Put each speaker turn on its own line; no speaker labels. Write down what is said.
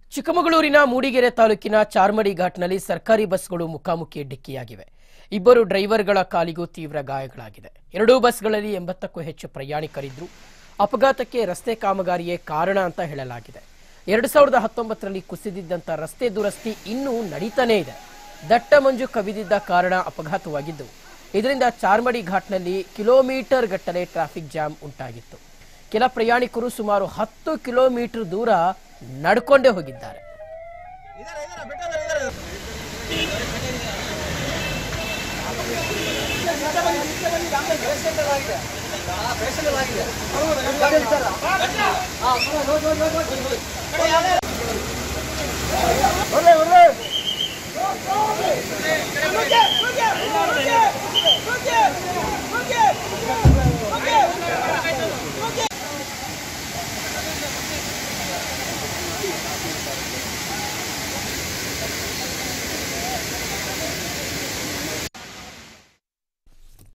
ಚಿಕ್ಕಮಗಳೂರಿನ ಮೂಡಿಗೆರೆ ತಾಲೂಕಿನ ಚಾರ್ಮಡಿ ಘಾಟ್ನಲ್ಲಿ ಸರ್ಕಾರಿ ಬಸ್ಗಳು ಮುಖಾಮುಖಿ ಡಿಕ್ಕಿಯಾಗಿವೆ. ಇಬ್ಬರು ಡ್ರೈವರ್ಗಳ ಕಾಲಿಗೂ ತೀವ್ರ ಗಾಯಗಳಾಗಿದೆ. ಎರಡೂ ಬಸ್ಗಳಲ್ಲಿ 80ಕ್ಕೂ ಹೆಚ್ಚು ಪ್ರಯಾಣಿಕರಿದ್ದರು. ಅಪಘಾತಕ್ಕೆ ರಸ್ತೆ ಕಾಮಗಾರಿಯೇ ಕಾರಣ ಅಂತ ಹೇಳಲಾಗಿದೆ. 2019ರಲ್ಲಿ ಕುಸಿದಿದ್ದಂತ ರಸ್ತೆ ದುರಸ್ತಿ ಇನ್ನೂ ನಡೀತಾನೇ ಇದೆ. ದಟ್ಟ ಮಂಜು ಕವಿದಿದ್ದ ಕಾರಣ ಅಪಘಾತವಾಗಿದ್ದು, ಇದರಿಂದ ಚಾರ್ಮಡಿ ಘಾಟ್ನಲ್ಲಿ ಕಿಲೋಮೀಟರ್ ಗಟ್ಟಲೆ ಟ್ರಾಫಿಕ್ ಜಾಮ್ ಉಂಟಾಗಿತ್ತು. ಕೆಲ ಪ್ರಯಾಣಿಕರು ಸುಮಾರು 10 ಕಿಲೋಮೀಟರ್ ದೂರ ನಡ್ಕೊಂಡೇ ಹೋಗಿದ್ದಾರೆ.